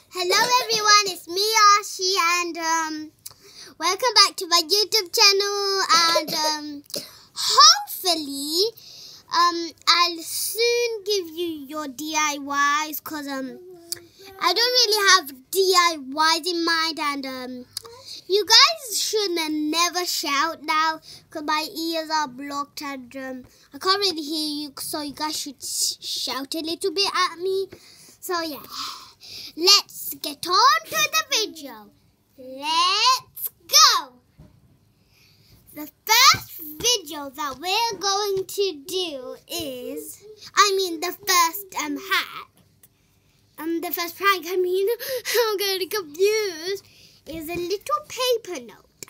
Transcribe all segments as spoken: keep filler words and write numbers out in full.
Hello everyone, it's me Ashi and um, welcome back to my YouTube channel and um, hopefully um, I'll soon give you your D I Ys because um, I don't really have D I Ys in mind and um, you guys should never shout now because my ears are blocked and um, I can't really hear you, so you guys should shout a little bit at me. So yeah, let's get on to the video. Let's go! The first video that we're going to do is, I mean the first um hack, um the first prank, I mean, I'm getting confused, is a little paper note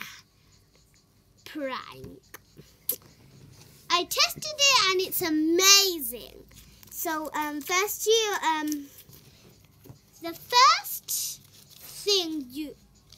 prank. I tested it and it's amazing. So um first you um the first thing you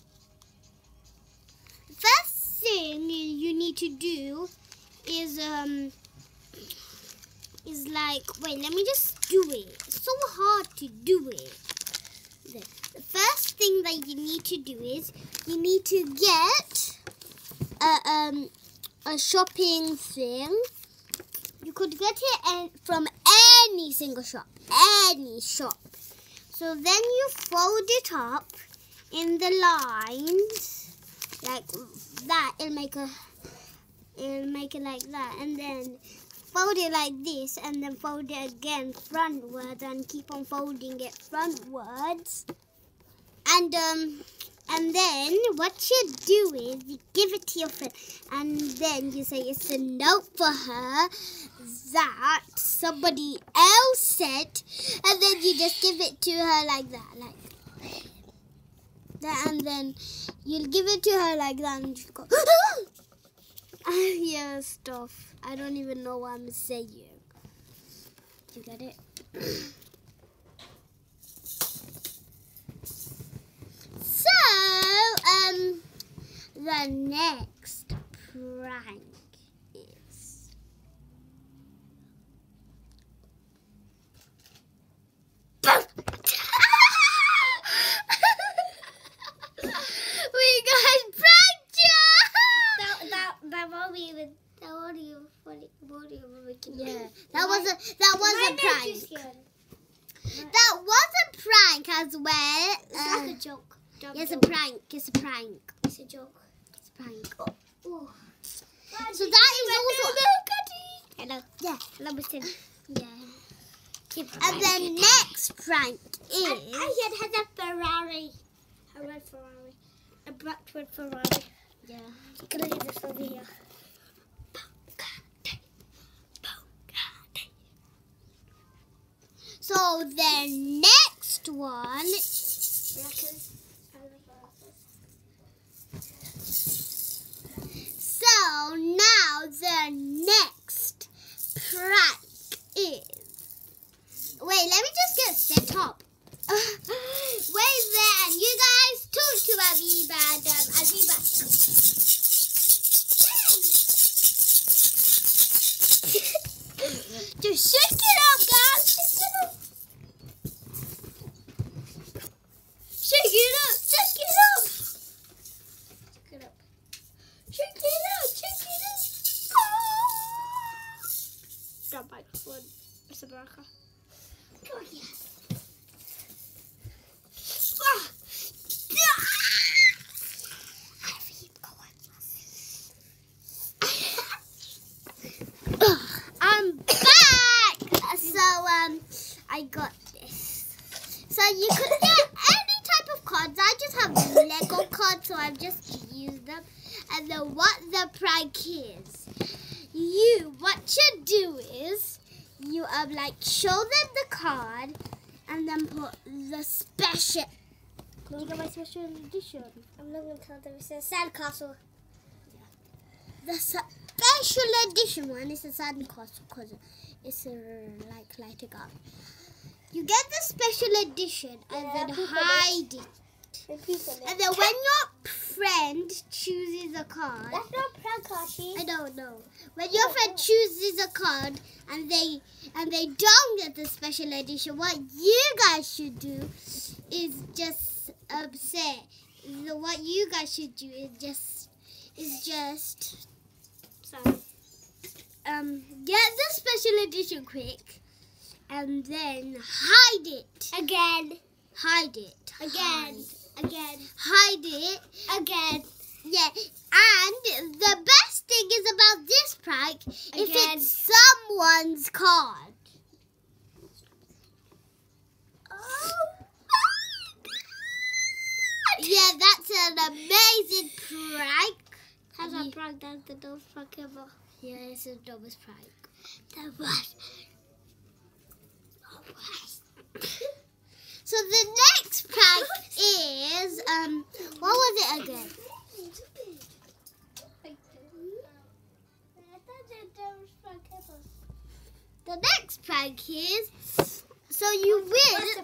the first thing you need to do is um is like wait let me just do it. It's so hard to do it. The, the first thing that you need to do is you need to get a um a shopping thing. You could get it from any single shop, any shop. So then you fold it up in the lines like that. It'll make a, it'll make it like that, and then fold it like this, and then fold it again frontwards, and keep on folding it frontwards. And um, and then what you do is you give it to your friend, and then you say it's a note for her that somebody else said, and then you just give it to her like that, like that, and then you'll give it to her like that, and she'll go, I hear stuff. I don't even know what I'm saying. You get it? So, um, the next prank is we guys pranked you. That that that won't be even that won't even funny. Won't even make it. Yeah, that was a that was a prank. That was a prank as well. It's uh, like a joke. Dumb it's joke. a prank. It's a prank. It's a joke. It's a prank. Oh. Oh. So that is also. Hello. Yeah. Hello, Mister Yeah. And the next prank is. I, I had a Ferrari. A red Ferrari. A black red Ferrari. Yeah. You can leave this over here. So the next one. So now the next prank is. Wait, let me just get set up. Uh, wait then, you guys talk to Aviva and um, Aviva. Just shake it up, guys. Shake it up. Shake it up. Shake it up. Shake it up. Shake it up. Shake it up. Oh. Don't bite one. It's a baraka. Oh, yes. I'm back. So um, I got this. So you could get any type of cards. I just have Lego cards, so I've just used them. And then what the prank is, you what you do is you um like show them the card, and then put the special. Can you get my special edition? I'm not going to tell them. It's a sandcastle. The special edition one is a sandcastle because it's a, like lighting up. You get the special edition and yeah, then hide it. And then when your friend chooses a card, That's not prank, Archie. I don't know. When your friend chooses a card and they and they don't get the special edition, what you guys should do is just um, say. So what you guys should do is just is just sorry. Um, get the special edition quick, and then hide it Again. hide it Again. hide, Again. hide it Again. yeah. And the best thing is about this prank, if Again. it's someone's card. Oh. Yeah, that's an amazing prank. That's And a you- prank. That's the dumbest prank ever. Yeah, it's the dumbest prank. The worst. The worst. So the next prank is um, what was it again? The next prank is so you will.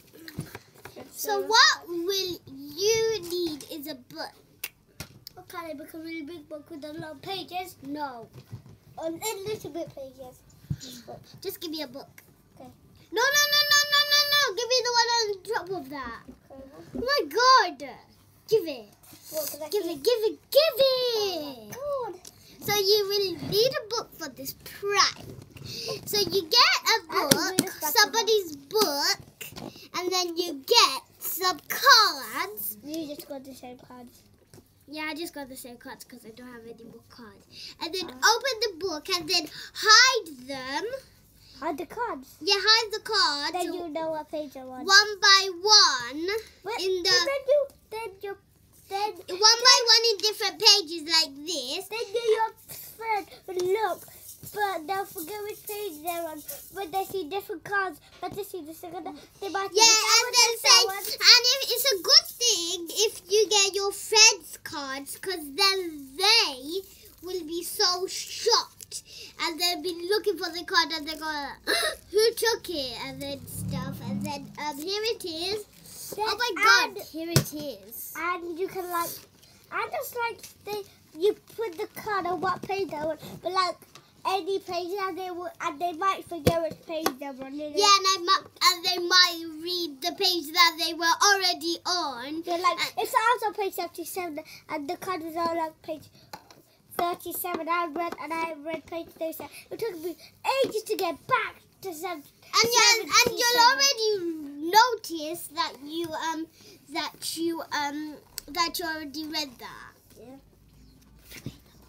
So what will you need is a book. What kind of book? A really big book with a lot of pages? No, Or a little bit pages. just give me a book. Okay. No, no, no, no, no, no, no. Give me the one on top of that. Okay. Oh my God. Give it. What can I Give see? it, give it, give it. God. So you will need a book for this prank. So you get a I have to read book, this back somebody's book, and then you get some cards. You just got the same cards. Yeah, I just got the same cards because I don't have any more cards. And then Oh. open the book and then hide them. Hide the cards. Yeah, hide the cards Then you know what page you're on. one by one But, in the but then you, then you, then, one by one in different pages like this. then you, your friend will look, but they'll forget which page they're on. When they see different cards, but they see the second, they might see Yeah, the and then second say, one. and if it's a good thing if you get your friends' cards, because then they will be so shocked, and they'll be looking for the card, and they're going, who took it, and then stuff, and then um, here it is. Then- Oh my God, and- here it is. And you can like, and just like they, you put the card on what page they're on, but like any page, and they will, and they might forget which page they're on. You know? Yeah, and I might, and they might read the page that they were already on. So like, And- if I was on page thirty-seven, and the card was on like page thirty-seven, I read, and I read page thirty-seven. It took me ages to get back to seven. And you and you'll already notice that you um that you um that you already read that. Yeah.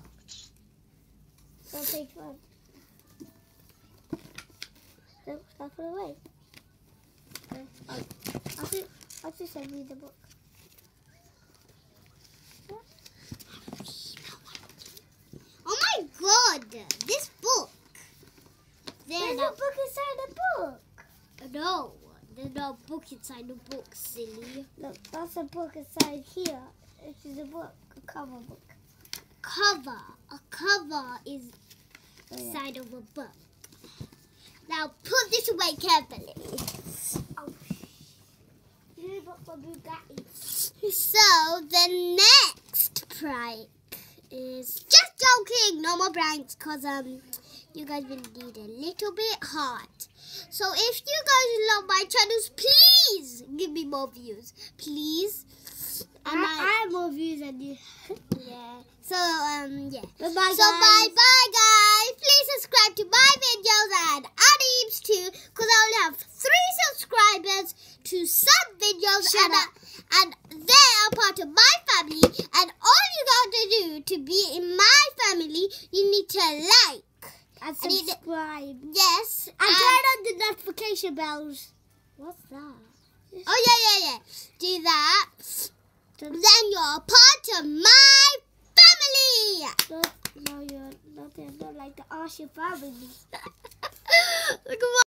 So page one. So start put away. Okay. I'll, I'll just, I'll just read the book. Oh my God! This book. There There's no, a book inside the book. no, there's no book inside the book, silly. Look, that's a book inside here. This is a book, a cover book. Cover. A cover is Oh, yeah. side of a book. Now put this away carefully. Oh, here's a book for Bugatti. So the next prank is just joking, no more pranks, cause um you guys will need a little bit hard. So if you guys love my channels, please give me more views, please. And I, I, I have more views than you. yeah. So um yeah. Bye-bye, So guys. bye bye guys. Please subscribe to my videos and Adib's too, cause I only have three subscribers to some videos, Shut and up. uh, and they are part of my family. And all you got to do to be in my family, you need to like, And I need to- subscribe. yes, And and- turn on the notification bells. What's that? oh yeah yeah yeah, do that. Turn- Then you're part of my family. No, no, you're not. You're not like the Archie family. Look at